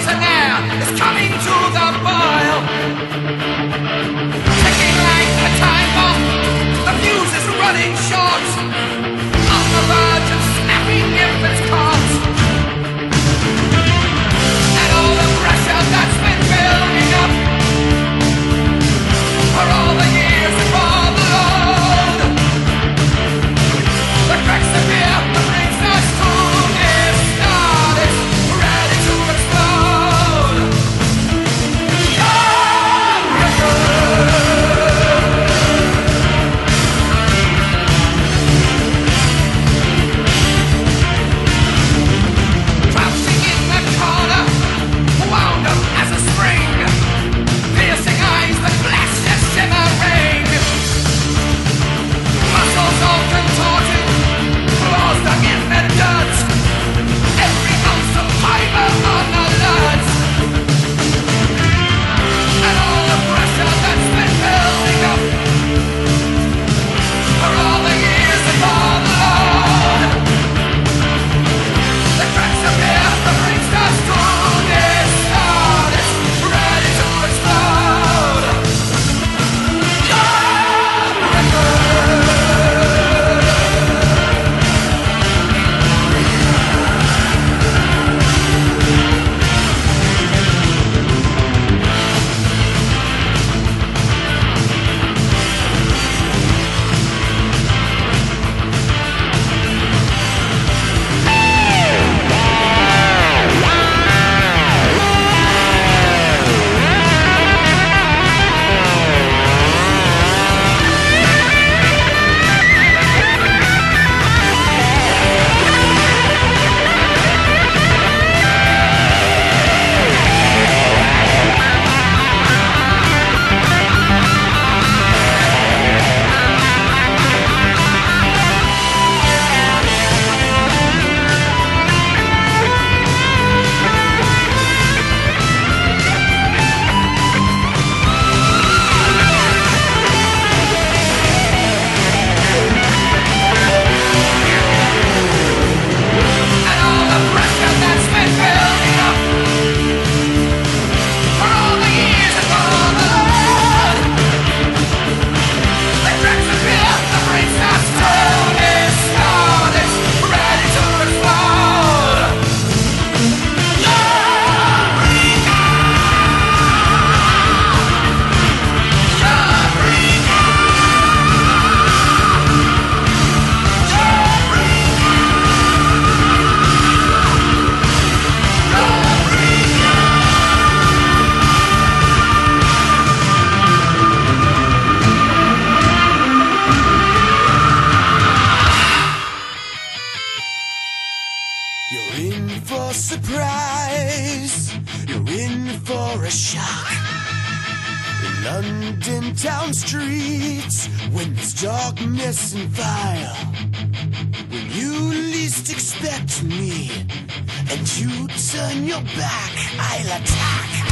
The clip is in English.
poison air is coming to the boil. Ticking like a time bomb, the fuse is running short. On the verge of snapping if it's caught. And all the pressure that's been building up for all the years and for the load. The cracks appear, the brain starts to start. It's ready to explode. Crouching in the corner, wound up as a spring, piercing eyes that flash and shimmering, muscles all contorted, claws dug in the dirt, every ounce of fiber on alert, and all the pressure that's been building up for all the years and for the load. The cracks appear, the brain starts to distort. It's ready to explode. And all the pressure that's been building up for all the years and for the load. The cracks appear, the brain starts to distort. It's ready to explode. You're in for surprise. You're in for a shock. In London town streets, when there's darkness and fire, when you least expect me, and you turn your back, I'll attack.